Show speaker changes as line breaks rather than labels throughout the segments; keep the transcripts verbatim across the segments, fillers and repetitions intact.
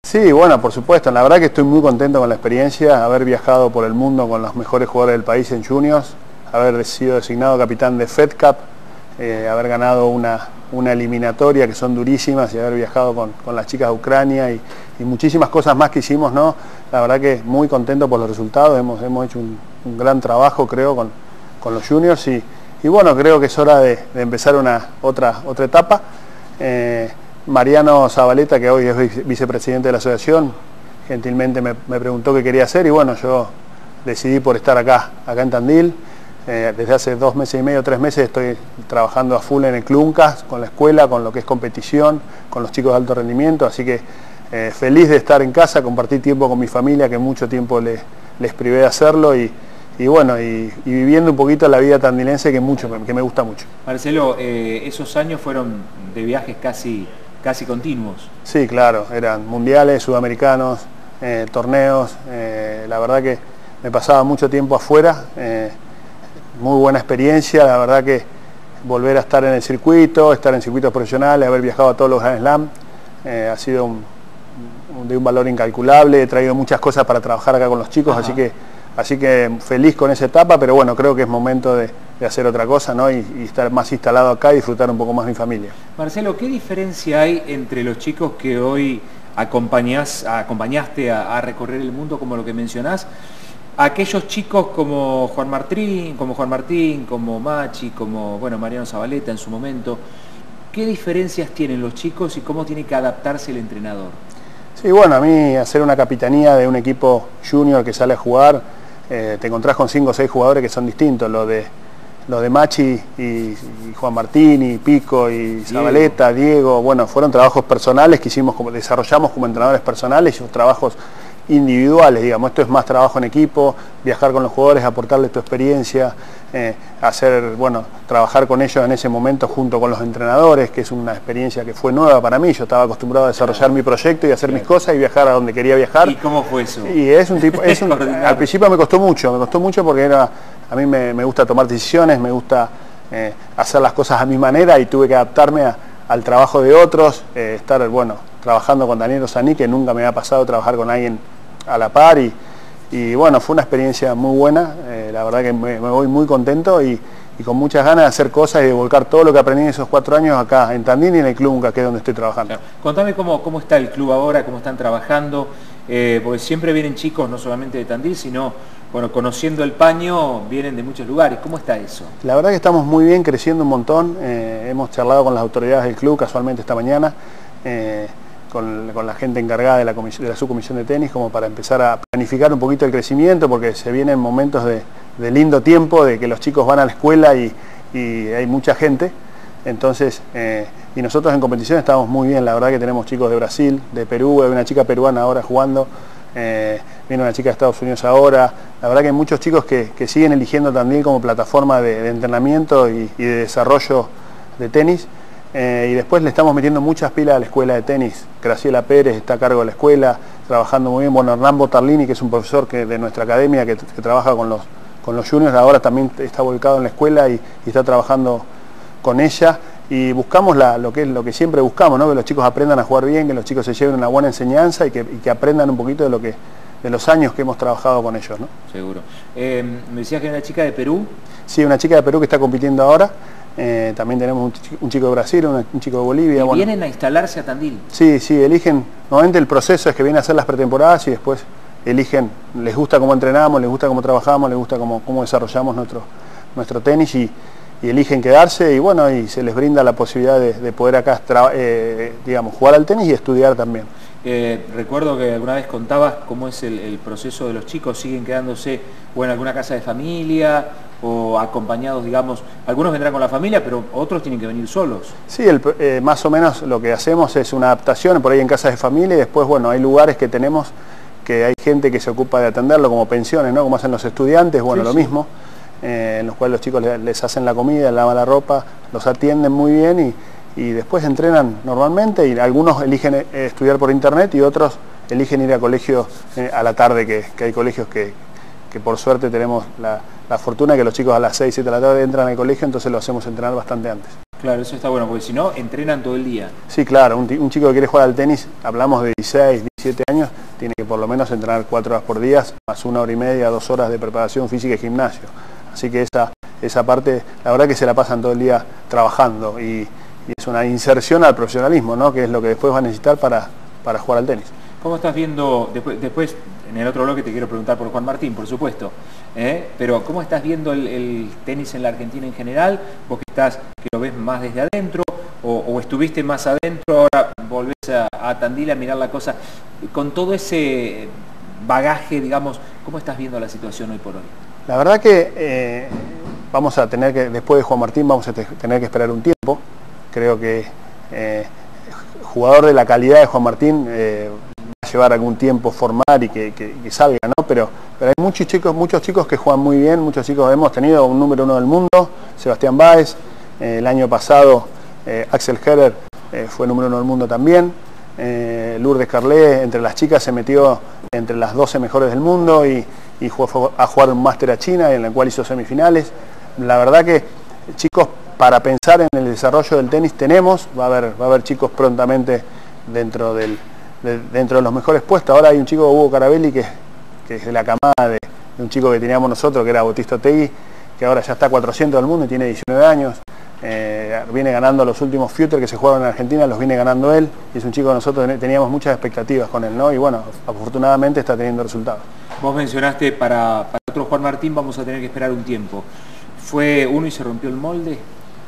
Sí, bueno, por supuesto. La verdad que estoy muy contento con la experiencia, haber viajado por el mundo con los mejores jugadores del país en juniors, haber sido designado capitán de Fed Cup, eh, haber ganado una, una eliminatoria que son durísimas y haber viajado con, con las chicas de Ucrania y, y muchísimas cosas más que hicimos, ¿no? La verdad que muy contento por los resultados, hemos, hemos hecho un, un gran trabajo, creo, con, con los juniors y, y bueno, creo que es hora de, de empezar una otra, otra etapa. Eh, Mariano Zabaleta, que hoy es vicepresidente de la asociación, gentilmente me, me preguntó qué quería hacer y bueno, yo decidí por estar acá, acá en Tandil. Eh, desde hace dos meses y medio, tres meses estoy trabajando a full en el Club UNCAS, con la escuela, con lo que es competición, con los chicos de alto rendimiento, así que eh, feliz de estar en casa, compartir tiempo con mi familia, que mucho tiempo les, les privé de hacerlo y, y bueno, y, y viviendo un poquito la vida tandilense que, mucho, que me gusta mucho.
Marcelo, eh, esos años fueron de viajes casi... casi continuos.
Sí, claro, eran mundiales, sudamericanos, eh, torneos, eh, la verdad que me pasaba mucho tiempo afuera, eh, muy buena experiencia, la verdad que volver a estar en el circuito, estar en circuitos profesionales, haber viajado a todos los Grand Slam, eh, ha sido un, un, de un valor incalculable, he traído muchas cosas para trabajar acá con los chicos, Ajá. así que Así que feliz con esa etapa, pero bueno, creo que es momento de, de hacer otra cosa, ¿no? Y, y estar más instalado acá y disfrutar un poco más de mi familia.
Marcelo, ¿qué diferencia hay entre los chicos que hoy acompañás, acompañaste a, a recorrer el mundo, como lo que mencionás, a aquellos chicos como Juan Martín, como Juan Martín, como Machi, como bueno, Mariano Zabaleta en su momento? ¿Qué diferencias tienen los chicos y cómo tiene que adaptarse el entrenador?
Sí, bueno, a mí hacer una capitanía de un equipo junior que sale a jugar, Eh, te encontrás con cinco o seis jugadores que son distintos, lo de, lo de Machi y, y Juan Martín y Pico y Zabaleta, Diego. Diego, bueno, fueron trabajos personales que hicimos, como desarrollamos como entrenadores personales y trabajos individuales, digamos, esto es más trabajo en equipo, viajar con los jugadores, aportarles tu experiencia, eh, hacer, bueno, trabajar con ellos en ese momento junto con los entrenadores, que es una experiencia que fue nueva para mí, yo estaba acostumbrado a desarrollar claro. mi proyecto y hacer claro. mis cosas y viajar a donde quería viajar.
¿Y cómo fue eso?
Y es un tipo, es un, al principio me costó mucho, me costó mucho porque era, a mí me, me gusta tomar decisiones, me gusta eh, hacer las cosas a mi manera y tuve que adaptarme a, al trabajo de otros, eh, estar, bueno, trabajando con Daniel Osaní, que nunca me había pasado trabajar con alguien a la par y, y bueno, fue una experiencia muy buena, eh, la verdad que me, me voy muy contento y, y con muchas ganas de hacer cosas y de volcar todo lo que aprendí en esos cuatro años acá en Tandil y en el Club UNCAS, que es donde estoy trabajando.
Claro. Contame cómo, cómo está el club ahora, cómo están trabajando, eh, porque siempre vienen chicos no solamente de Tandil, sino, bueno, conociendo el paño, vienen de muchos lugares. ¿Cómo está eso?
La verdad que estamos muy bien, creciendo un montón, eh, hemos charlado con las autoridades del club casualmente esta mañana, eh, Con, con la gente encargada de la, de la subcomisión de tenis, como para empezar a planificar un poquito el crecimiento, porque se vienen momentos de, de lindo tiempo, de que los chicos van a la escuela y, y hay mucha gente, entonces, eh, y nosotros en competición estamos muy bien, la verdad que tenemos chicos de Brasil, de Perú, hay una chica peruana ahora jugando, eh, viene una chica de Estados Unidos ahora, la verdad que hay muchos chicos que, que siguen eligiendo también como plataforma de, de entrenamiento y, y de desarrollo de tenis. Eh, y después le estamos metiendo muchas pilas a la escuela de tenis. Graciela Pérez está a cargo de la escuela, trabajando muy bien. Bueno, Hernán Botarlini, que es un profesor que, de nuestra academia que, que trabaja con los, con los juniors, ahora también está volcado en la escuela y, y está trabajando con ella. Y buscamos la, lo, que es, lo que siempre buscamos, ¿no? Que los chicos aprendan a jugar bien, que los chicos se lleven una buena enseñanza y que, y que aprendan un poquito de, lo que, de los años que hemos trabajado con ellos, ¿no?
Seguro. Eh, me decías que era una chica de Perú.
Sí, una chica de Perú que está compitiendo ahora. Eh, también tenemos un chico, un chico de Brasil, un, un chico de Bolivia.
¿Y
bueno.
vienen a instalarse a Tandil?
Sí, sí, eligen, normalmente el proceso es que vienen a hacer las pretemporadas y después eligen, les gusta cómo entrenamos, les gusta cómo trabajamos, les gusta cómo, cómo desarrollamos nuestro, nuestro tenis y, y eligen quedarse y bueno, y se les brinda la posibilidad de, de poder acá, eh, digamos, jugar al tenis y estudiar también.
Eh, recuerdo que alguna vez contabas cómo es el, el proceso de los chicos, siguen quedándose o en alguna casa de familia o acompañados, digamos, algunos vendrán con la familia, pero otros tienen que venir solos.
Sí, el, eh, más o menos lo que hacemos es una adaptación, por ahí en casas de familia y después, bueno, hay lugares que tenemos que hay gente que se ocupa de atenderlo, como pensiones, ¿no? Como hacen los estudiantes, bueno, sí, lo sí. mismo, eh, en los cuales los chicos les, les hacen la comida, les lavan la ropa, los atienden muy bien y y después entrenan normalmente y algunos eligen eh, estudiar por internet y otros eligen ir a colegios eh, a la tarde, que, que hay colegios que, que por suerte tenemos la, la fortuna de que los chicos a las seis, siete de la tarde entran al colegio, entonces lo hacemos entrenar bastante antes.
Claro, eso está bueno, porque si no, entrenan todo el día.
Sí, claro, un, un chico que quiere jugar al tenis, hablamos de dieciséis, diecisiete años, tiene que por lo menos entrenar cuatro horas por día, más una hora y media, dos horas de preparación física y gimnasio. Así que esa, esa parte, la verdad que se la pasan todo el día trabajando y, y es una inserción al profesionalismo, ¿no? Que es lo que después va a necesitar para, para jugar al tenis.
¿Cómo estás viendo, después, después en el otro bloque te quiero preguntar por Juan Martín, por supuesto, ¿eh? Pero ¿cómo estás viendo el, el tenis en la Argentina en general? Vos que estás, que lo ves más desde adentro, o, o estuviste más adentro, ahora volvés a, a Tandil a mirar la cosa, con todo ese bagaje, digamos, ¿cómo estás viendo la situación hoy por hoy?
La verdad que eh, vamos a tener que, después de Juan Martín, vamos a te, tener que esperar un tiempo. Creo que eh, jugador de la calidad de Juan Martín eh, va a llevar algún tiempo formar y que, que, que salga, ¿no? Pero, pero hay muchos chicos, muchos chicos que juegan muy bien, muchos chicos, hemos tenido un número uno del mundo, Sebastián Báez, eh, el año pasado eh, Axel Heller eh, fue número uno del mundo también, eh, Lourdes Carlet entre las chicas se metió entre las doce mejores del mundo y, y jugó a jugar un máster a China en el cual hizo semifinales. La verdad que chicos, para pensar en el desarrollo del tenis tenemos, va a haber, va a haber chicos prontamente dentro, del, de, dentro de los mejores puestos. Ahora hay un chico, Hugo Carabelli, que, que es de la camada de, de un chico que teníamos nosotros, que era Bautista Otegui, que ahora ya está a cuatrocientos del mundo y tiene diecinueve años. Eh, viene ganando los últimos Future que se jugaron en Argentina, los viene ganando él, y es un chico que nosotros teníamos muchas expectativas con él, ¿no? Y bueno, afortunadamente está teniendo resultados.
Vos mencionaste, para, para otro Juan Martín vamos a tener que esperar un tiempo. ¿Fue uno y se rompió el molde?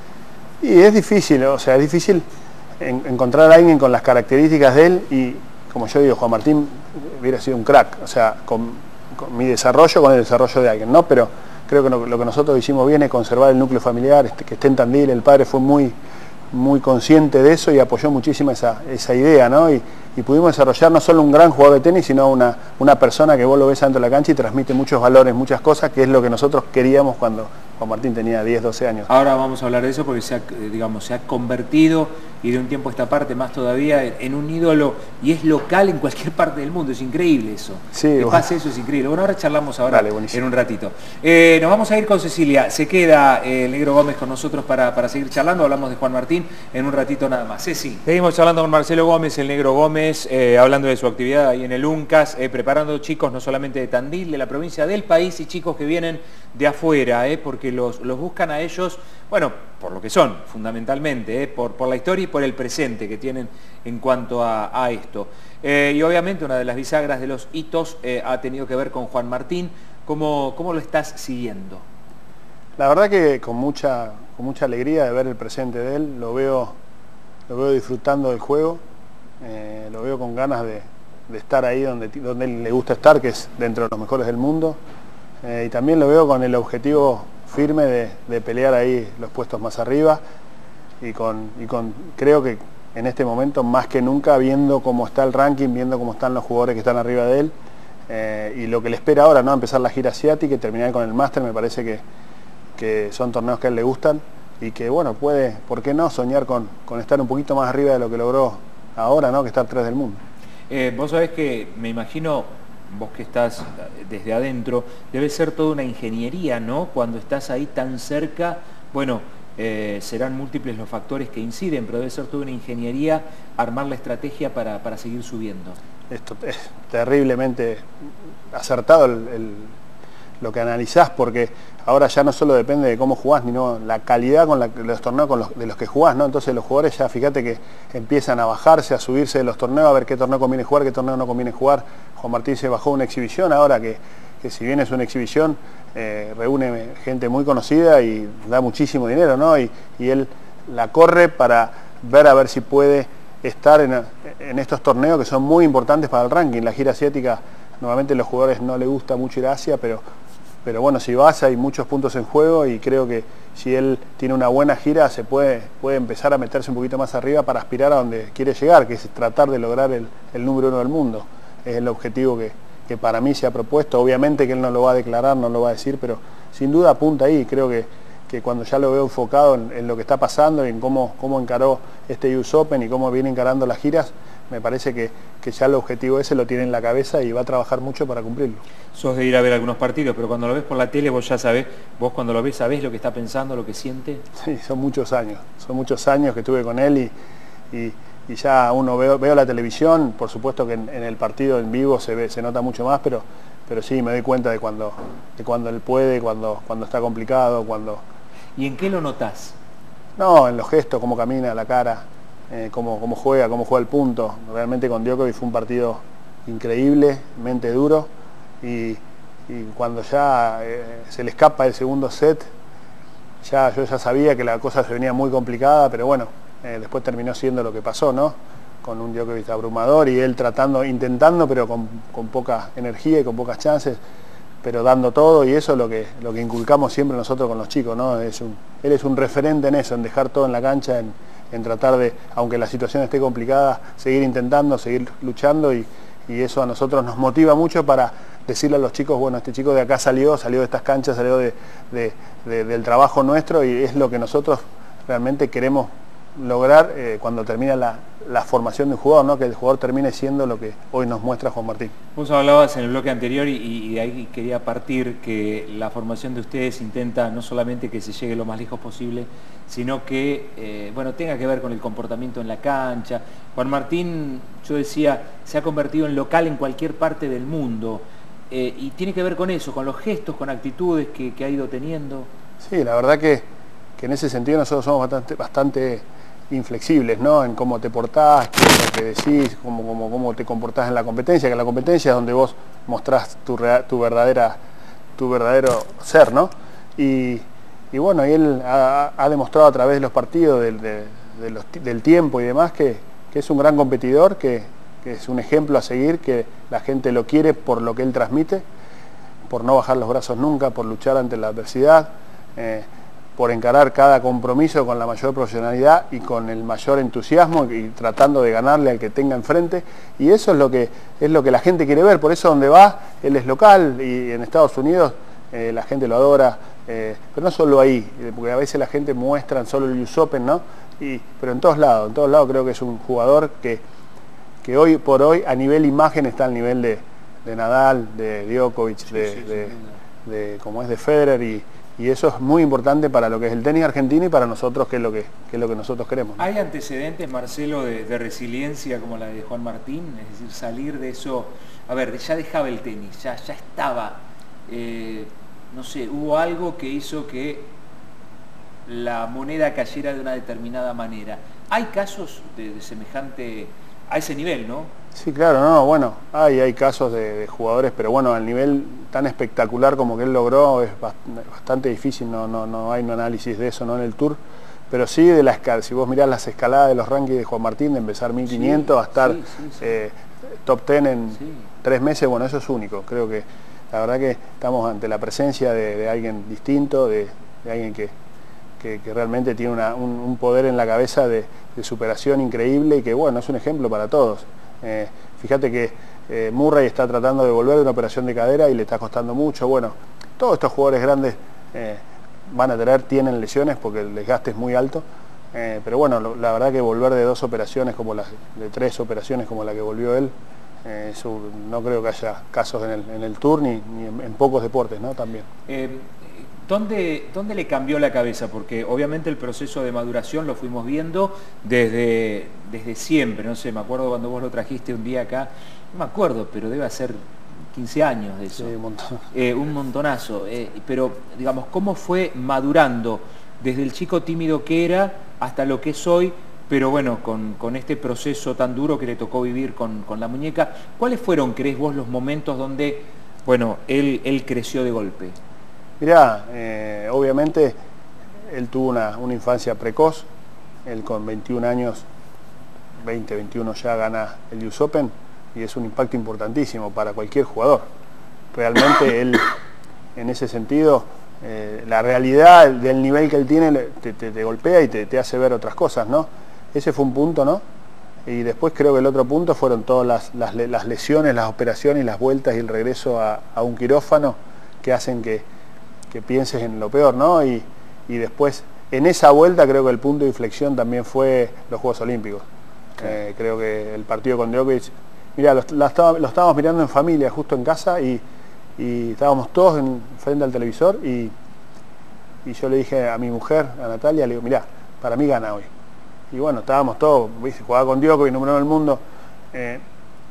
Y es difícil, o sea, es difícil en, encontrar a alguien con las características de él y, como yo digo, Juan Martín hubiera sido un crack, o sea, con, con mi desarrollo, con el desarrollo de alguien, ¿no? Pero creo que lo, lo que nosotros hicimos bien es conservar el núcleo familiar, este, que esté en Tandil. El padre fue muy, muy consciente de eso y apoyó muchísimo esa, esa idea, ¿no? Y, y pudimos desarrollar no solo un gran jugador de tenis, sino una, una persona que vos lo ves dentro de la cancha y transmite muchos valores, muchas cosas, que es lo que nosotros queríamos cuando Juan Martín tenía diez, doce años.
Ahora vamos a hablar de eso porque se ha, digamos, se ha convertido, y de un tiempo a esta parte más todavía, en un ídolo, y es local en cualquier parte del mundo. Es increíble eso.
Sí,
que
bueno.
pase eso es increíble. Bueno, ahora charlamos ahora.
Dale,
en un ratito. Eh, nos vamos a ir con Cecilia. Se queda eh, el Negro Gómez con nosotros para, para seguir charlando. Hablamos de Juan Martín en un ratito nada más. Ceci. Seguimos charlando con Marcelo Gómez, el Negro Gómez, eh, hablando de su actividad ahí en el UNCAS, eh, preparando chicos no solamente de Tandil, de la provincia, del país, y chicos que vienen de afuera, eh, porque los, los buscan a ellos, bueno, por lo que son, fundamentalmente, eh, por, por la historia y por el presente que tienen en cuanto a, a esto. Eh, y obviamente una de las bisagras de los hitos eh, ha tenido que ver con Juan Martín. ¿Cómo, cómo lo estás siguiendo?
La verdad que con mucha, con mucha alegría de ver el presente de él, lo veo, lo veo disfrutando del juego, eh, lo veo con ganas de, de estar ahí donde, donde él le gusta estar, que es dentro de los mejores del mundo. Eh, y también lo veo con el objetivo firme de, de pelear ahí los puestos más arriba y con, y con creo que en este momento más que nunca viendo cómo está el ranking, viendo cómo están los jugadores que están arriba de él, eh, y lo que le espera ahora, ¿no? Empezar la gira asiática y terminar con el máster. Me parece que, que son torneos que a él le gustan y que bueno, puede, ¿por qué no?, soñar con, con estar un poquito más arriba de lo que logró ahora, ¿no?, que estar tres del mundo.
Eh, vos sabés que me imagino, vos que estás desde adentro, debe ser toda una ingeniería, ¿no? Cuando estás ahí tan cerca, bueno, eh, serán múltiples los factores que inciden, pero debe ser toda una ingeniería armar la estrategia para, para seguir subiendo. Esto
es terriblemente acertado el, el, lo que analizás, porque ahora ya no solo depende de cómo jugás, sino la calidad con la, los torneos con los, de los que jugás, ¿no? Entonces los jugadores ya, fíjate que empiezan a bajarse, a subirse de los torneos, a ver qué torneo conviene jugar, qué torneo no conviene jugar. Juan Martín se bajó una exhibición ahora que, que si bien es una exhibición, eh, reúne gente muy conocida y da muchísimo dinero, ¿no? Y, y él la corre para ver a ver si puede estar en, en estos torneos que son muy importantes para el ranking. La gira asiática, normalmente a los jugadores no les gusta mucho ir a Asia, pero, pero bueno, si vas hay muchos puntos en juego y creo que si él tiene una buena gira se puede, puede empezar a meterse un poquito más arriba para aspirar a donde quiere llegar, que es tratar de lograr el, el número uno del mundo. Es el objetivo que, que para mí se ha propuesto. Obviamente que él no lo va a declarar, no lo va a decir, pero sin duda apunta ahí. Creo que, que cuando ya lo veo enfocado en, en lo que está pasando y en cómo, cómo encaró este U S Open y cómo viene encarando las giras, me parece que, que ya el objetivo ese lo tiene en la cabeza y va a trabajar mucho para cumplirlo.
Sos de ir a ver algunos partidos, pero cuando lo ves por la tele vos ya sabés, vos cuando lo ves sabés lo que está pensando, lo que siente.
Sí, son muchos años, son muchos años que estuve con él y, y, y ya uno veo, veo la televisión, por supuesto que en, en el partido en vivo se ve, se nota mucho más, pero, pero sí me doy cuenta de cuando, de cuando él puede, cuando, cuando está complicado, cuando...
¿Y en qué lo notás?
No, en los gestos, cómo camina, la cara, eh, cómo, cómo juega, cómo juega el punto. Realmente con Djokovic fue un partido increíble, mente duro, y, y cuando ya eh, se le escapa el segundo set, ya yo ya sabía que la cosa se venía muy complicada, pero bueno, eh, después terminó siendo lo que pasó, ¿no? Con un Djokovic abrumador y él tratando, intentando, pero con, con poca energía y con pocas chances, pero dando todo, y eso es lo que, lo que inculcamos siempre nosotros con los chicos, ¿no? Es un, él es un referente en eso, en dejar todo en la cancha, en, en tratar de, aunque la situación esté complicada, seguir intentando, seguir luchando, y, y eso a nosotros nos motiva mucho para decirle a los chicos, bueno, este chico de acá salió, salió de estas canchas, salió de, de, de, del trabajo nuestro, y es lo que nosotros realmente queremos lograr eh, cuando termina la, la formación de un jugador, ¿no? Que el jugador termine siendo lo que hoy nos muestra Juan Martín.
Vos hablabas en el bloque anterior y, y de ahí quería partir que la formación de ustedes intenta no solamente que se llegue lo más lejos posible, sino que eh, bueno, tenga que ver con el comportamiento en la cancha. Juan Martín, yo decía, se ha convertido en local en cualquier parte del mundo eh, y tiene que ver con eso, con los gestos, con actitudes que, que ha ido teniendo.
Sí, la verdad que, que en ese sentido nosotros somos bastante, bastante inflexibles, ¿no? En cómo te portás, qué es lo que decís, cómo, cómo, cómo te comportás en la competencia, que la competencia es donde vos mostrás tu, tu, verdadera, tu verdadero ser, ¿no? Y, y bueno, y él ha, ha demostrado a través de los partidos, del, de, de los, del tiempo y demás, que, que es un gran competidor, que, que es un ejemplo a seguir, que la gente lo quiere por lo que él transmite, por no bajar los brazos nunca, por luchar ante la adversidad, eh, por encarar cada compromiso con la mayor profesionalidad y con el mayor entusiasmo y tratando de ganarle al que tenga enfrente, y eso es lo que, es lo que la gente quiere ver. Por eso donde va, él es local, y en Estados Unidos eh, la gente lo adora, eh, pero no solo ahí, porque a veces la gente muestra solo el U S Open, ¿no? Y, pero en todos lados, en todos lados creo que es un jugador que, que hoy por hoy a nivel imagen está al nivel de, de Nadal, de Djokovic,
Sí,
de,
sí,
de, de, de como es de Federer, y Y eso es muy importante para lo que es el tenis argentino y para nosotros, que es lo que, que, es lo que nosotros queremos, ¿no?
¿Hay antecedentes, Marcelo, de, de resiliencia como la de Juan Martín? Es decir, salir de eso... A ver, ya dejaba el tenis, ya, ya estaba... Eh, no sé, hubo algo que hizo que la moneda cayera de una determinada manera. ¿Hay casos de, de semejante... a ese nivel, no?
Sí, claro, no, bueno, hay, hay casos de, de jugadores, pero bueno, al nivel tan espectacular como que él logró es bastante difícil, no, no, no hay un análisis de eso, ¿no? En el Tour, pero sí de la escala. Si vos mirás las escaladas de los rankings de Juan Martín, de empezar mil quinientos sí, a estar sí, sí, sí. Eh, top diez en sí. tres meses, bueno, eso es único. Creo que la verdad que estamos ante la presencia de, de alguien distinto, de, de alguien que, que, que realmente tiene una, un, un poder en la cabeza de, de superación increíble, y que bueno, es un ejemplo para todos. Eh, fíjate que eh, Murray está tratando de volver de una operación de cadera y le está costando mucho. Bueno, todos estos jugadores grandes eh, van a tener, tienen lesiones porque el desgaste es muy alto, eh, pero bueno, lo, la verdad que volver de dos operaciones como las, de tres operaciones como la que volvió él, eh, eso, no creo que haya casos en el, en el Tour ni, ni en, en pocos deportes, ¿no? También.
Eh, ¿Dónde, ¿Dónde le cambió la cabeza? Porque obviamente el proceso de maduración lo fuimos viendo desde, desde siempre, no sé, me acuerdo cuando vos lo trajiste un día acá, no me acuerdo, pero debe hacer quince años de eso.
Sí, un montón.
Eh, un montonazo, eh, pero digamos, ¿cómo fue madurando desde el chico tímido que era hasta lo que es hoy? Pero bueno, con, con este proceso tan duro que le tocó vivir con, con la muñeca, ¿cuáles fueron, crees vos, los momentos donde, bueno, él, él creció de golpe?
Mirá, eh, obviamente él tuvo una, una infancia precoz, él con veintiún años, veinte, veintiuno ya gana el U S Open, y es un impacto importantísimo para cualquier jugador. Realmente él, en ese sentido, eh, la realidad del nivel que él tiene te, te, te golpea y te, te hace ver otras cosas, ¿no? Ese fue un punto, ¿no? Y después creo que el otro punto fueron todas las, las, las lesiones, las operaciones, las vueltas y el regreso a, a un quirófano, que hacen que, que pienses en lo peor, ¿no? Y, y después, en esa vuelta creo que el punto de inflexión también fue los Juegos Olímpicos. Claro. Eh, creo que el partido con Djokovic, mira, lo, lo, estaba, lo estábamos mirando en familia, justo en casa, y, y estábamos todos en, frente al televisor, y, y yo le dije a mi mujer, a Natalia, le digo, mirá, para mí gana hoy. Y bueno, estábamos todos, ¿viste? Jugaba con Djokovic, número uno del mundo, eh,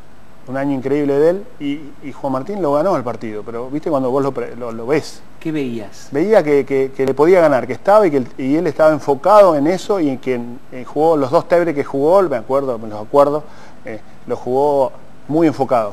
un año increíble de él, y, y Juan Martín lo ganó el partido, pero viste cuando vos lo, lo, lo ves.
¿Qué veías?
Veía que, que, que le podía ganar, que estaba y que y él estaba enfocado en eso, y que eh, jugó los dos tiebreaks que jugó, me acuerdo, me los acuerdo, eh, lo jugó muy enfocado.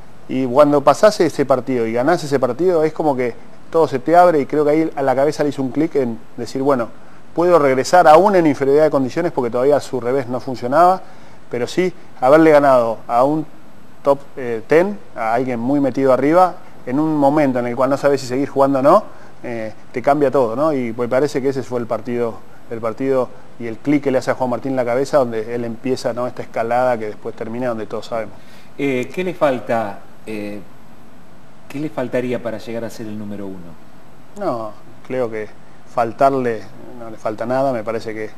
Y cuando pasase ese partido y ganase ese partido, es como que todo se te abre, y creo que ahí a la cabeza le hizo un clic en decir, bueno, puedo regresar aún en inferioridad de condiciones porque todavía a su revés no funcionaba, pero sí haberle ganado a un top eh, diez, a alguien muy metido arriba, en un momento en el cual no sabes si seguir jugando o no, eh, te cambia todo, ¿no? Y me parece que ese fue el partido, el partido y el clic que le hace a Juan Martín en la cabeza, donde él empieza, ¿no?, esta escalada que después termina donde todos sabemos.
Eh, ¿Qué le falta? Eh, ¿Qué le faltaría para llegar a ser el número uno?
No, creo que faltarle, no le falta nada, me parece que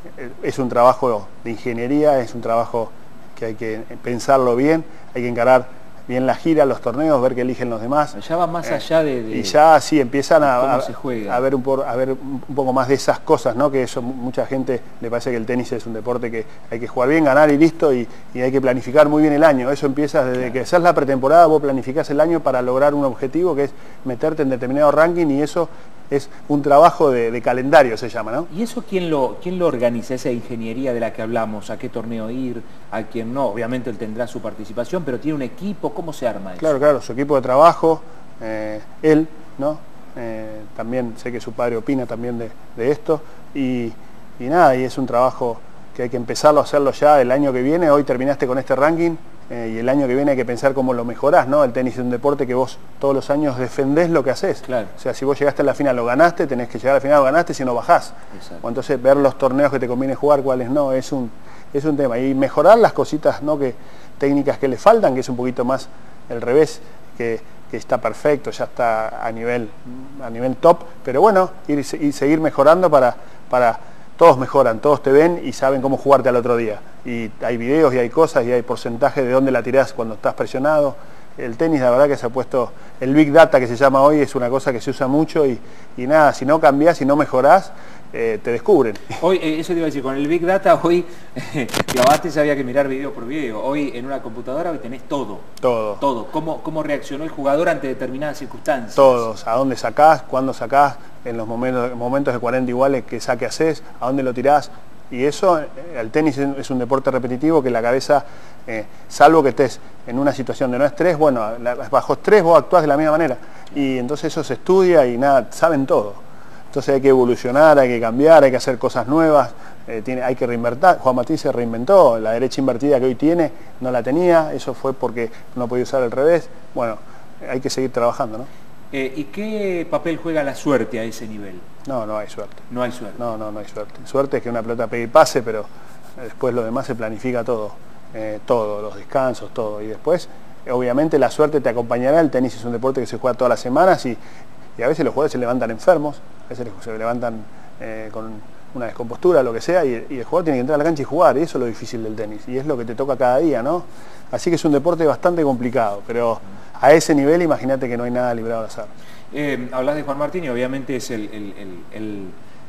es un trabajo de ingeniería, es un trabajo que hay que pensarlo bien, hay que encarar bien la gira, los torneos, ver qué eligen los demás.
Ya va más allá de... de
y ya sí empiezan a,
cómo
a,
se juega.
a, ver un por, a ver un poco más de esas cosas, ¿no? Que eso mucha gente le parece que el tenis es un deporte que hay que jugar bien, ganar y listo, y, y hay que planificar muy bien el año. Eso empieza desde claro. que haces la pretemporada, vos planificás el año para lograr un objetivo que es meterte en determinado ranking, y eso es un trabajo de, de calendario, se llama, ¿no?
¿Y eso quién lo, quién lo organiza, esa ingeniería de la que hablamos? ¿A qué torneo ir? ¿A quién no? Obviamente él tendrá su participación, pero tiene un equipo, ¿cómo se arma eso?
Claro, claro, su equipo de trabajo, eh, él, ¿no? Eh, también sé que su padre opina también de, de esto, y, y nada, y es un trabajo que hay que empezarlo a hacerlo ya el año que viene. Hoy terminaste con este ranking, eh, y el año que viene hay que pensar cómo lo mejorás, ¿no? El tenis es un deporte que vos todos los años defendés lo que haces.
Claro.
O sea, si vos llegaste a la final, lo ganaste, tenés que llegar a la final, lo ganaste, si no bajás. O entonces ver los torneos que te conviene jugar, cuáles no, es un, es un tema. Y mejorar las cositas, ¿no?, que, técnicas que le faltan, que es un poquito más el revés, que, que está perfecto, ya está a nivel, a nivel top, pero bueno, ir y seguir mejorando para... para todos mejoran, todos te ven y saben cómo jugarte al otro día. Y hay videos y hay cosas y hay porcentajes de dónde la tirás cuando estás presionado. El tenis, la verdad que se ha puesto, el Big Data que se llama hoy, es una cosa que se usa mucho, y, y nada, si no cambiás, si no mejorás, eh, te descubren.
Hoy, eh, eso te iba a decir, con el Big Data hoy, eh, antes había que mirar video por video, hoy en una computadora hoy tenés todo. Todo. Todo. ¿Cómo, cómo reaccionó el jugador ante determinadas circunstancias?
Todos, a dónde sacás, cuándo sacás, en los momentos, momentos de cuarenta iguales, qué saque haces, a dónde lo tirás. Y eso, el tenis es un deporte repetitivo que la cabeza, eh, salvo que estés en una situación de no estrés, bueno, bajo estrés vos actuás de la misma manera. Y entonces eso se estudia y nada, saben todo. Entonces hay que evolucionar, hay que cambiar, hay que hacer cosas nuevas, eh, tiene, hay que reinventar. Juan Martín se reinventó, la derecha invertida que hoy tiene no la tenía, eso fue porque no podía usar el revés. Bueno, hay que seguir trabajando, ¿no?
Eh, ¿Y qué papel juega la suerte a ese nivel?
No, no hay suerte.
No hay suerte.
No, no, no hay suerte. Suerte es que una pelota pegue y pase, pero después lo demás se planifica todo. Eh, todo, los descansos, todo. Y después, obviamente, la suerte te acompañará. El tenis es un deporte que se juega todas las semanas, y, y a veces los jugadores se levantan enfermos, a veces se levantan eh, con una descompostura, lo que sea, y, y el jugador tiene que entrar a la cancha y jugar, y eso es lo difícil del tenis. Y es lo que te toca cada día, ¿no? Así que es un deporte bastante complicado, pero a ese nivel imagínate que no hay nada librado al azar.
Eh, hablas de Juan Martín y obviamente es el, el, el, el,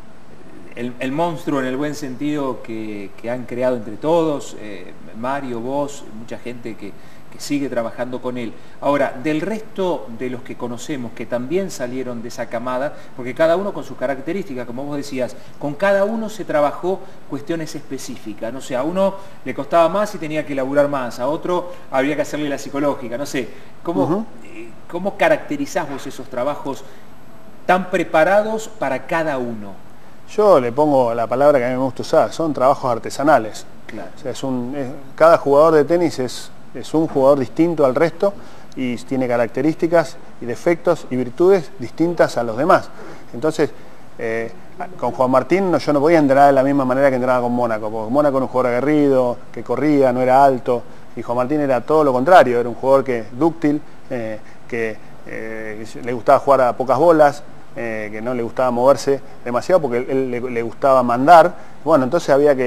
el, el monstruo en el buen sentido que, que han creado entre todos, eh, Mario, vos, mucha gente que, que sigue trabajando con él. Ahora, del resto de los que conocemos, que también salieron de esa camada, porque cada uno con sus características, como vos decías, con cada uno se trabajó cuestiones específicas, no sé, a uno le costaba más y tenía que laburar más, a otro había que hacerle la psicológica, no sé, ¿cómo, uh-huh. eh, ¿cómo caracterizás vos esos trabajos tan preparados para cada uno?
Yo le pongo la palabra que a mí me gusta usar, son trabajos artesanales. Claro. O sea, es un, es, cada jugador de tenis es, es un jugador distinto al resto, y tiene características y defectos y virtudes distintas a los demás. Entonces, eh, con Juan Martín no, yo no podía entrenar de la misma manera que entrenaba con Mónaco, porque Mónaco era un jugador aguerrido, que corría, no era alto, y Juan Martín era todo lo contrario, era un jugador que dúctil, eh, que eh, le gustaba jugar a pocas bolas, eh, que no le gustaba moverse demasiado porque él, él le, le gustaba mandar. Bueno, entonces había que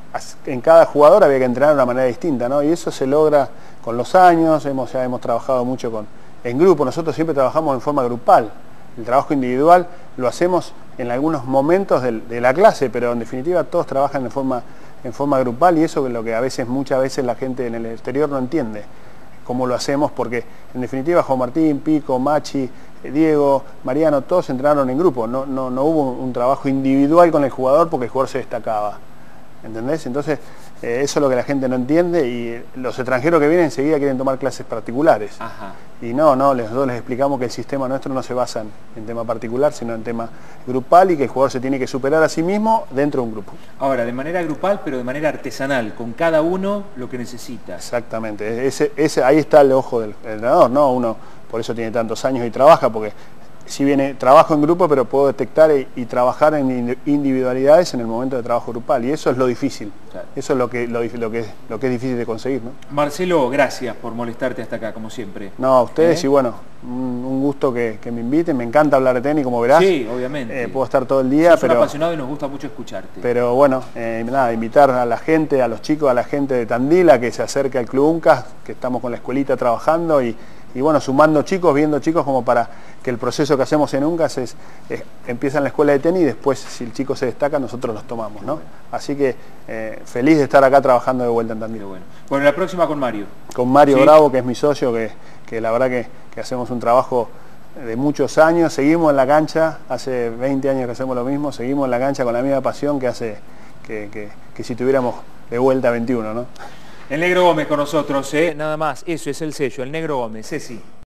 en cada jugador había que entrenar de una manera distinta, ¿no? Y eso se logra con los años, hemos, ya hemos trabajado mucho con, en grupo, nosotros siempre trabajamos en forma grupal, el trabajo individual lo hacemos en algunos momentos de, de la clase, pero en definitiva todos trabajan en forma, en forma grupal, y eso es lo que a veces, muchas veces la gente en el exterior no entiende, cómo lo hacemos, porque en definitiva Juan Martín, Pico, Machi, Diego, Mariano, todos entrenaron en grupo, no, no, no hubo un trabajo individual con el jugador porque el jugador se destacaba. ¿Entendés? Entonces, eh, eso es lo que la gente no entiende, y los extranjeros que vienen enseguida quieren tomar clases particulares.
Ajá.
Y no, no, nosotros les explicamos que el sistema nuestro no se basa en, en tema particular, sino en tema grupal, y que el jugador se tiene que superar a sí mismo dentro de un grupo.
Ahora, de manera grupal, pero de manera artesanal, con cada uno lo que necesita.
Exactamente, ese, ese, ahí está el ojo del entrenador, ¿no? Uno por eso tiene tantos años y trabaja, porque si viene, trabajo en grupo, pero puedo detectar y, y trabajar en individualidades en el momento de trabajo grupal, y eso es lo difícil, claro. Eso es lo que, lo, lo, que, lo que es difícil de conseguir, ¿no?
Marcelo, gracias por molestarte hasta acá, como siempre.
No, a ustedes,
¿Eh?
Y bueno, un, un gusto que, que me inviten, me encanta hablar de tenis, como verás.
Sí, obviamente.
Eh, puedo estar todo el día,
Sos
pero...
un apasionado y nos gusta mucho escucharte.
Pero bueno, eh, nada, invitar a la gente, a los chicos, a la gente de Tandil a que se acerque al Club UNCAS, que estamos con la escuelita trabajando, y y bueno, sumando chicos, viendo chicos, como para que el proceso que hacemos en UNCAS es, es empieza en la escuela de tenis, y después si el chico se destaca nosotros los tomamos, ¿no? Así que eh, feliz de estar acá trabajando de vuelta en Tandil.
Bueno, bueno, la próxima con Mario.
Con Mario
¿Sí?
Bravo, que es mi socio, que, que la verdad que, que hacemos un trabajo de muchos años, seguimos en la cancha, hace veinte años que hacemos lo mismo, seguimos en la cancha con la misma pasión que hace que, que, que si tuviéramos de vuelta veintiuno, ¿no?
El Negro Gómez con nosotros, ¿eh? Nada más, eso es el sello, el Negro Gómez, Ceci.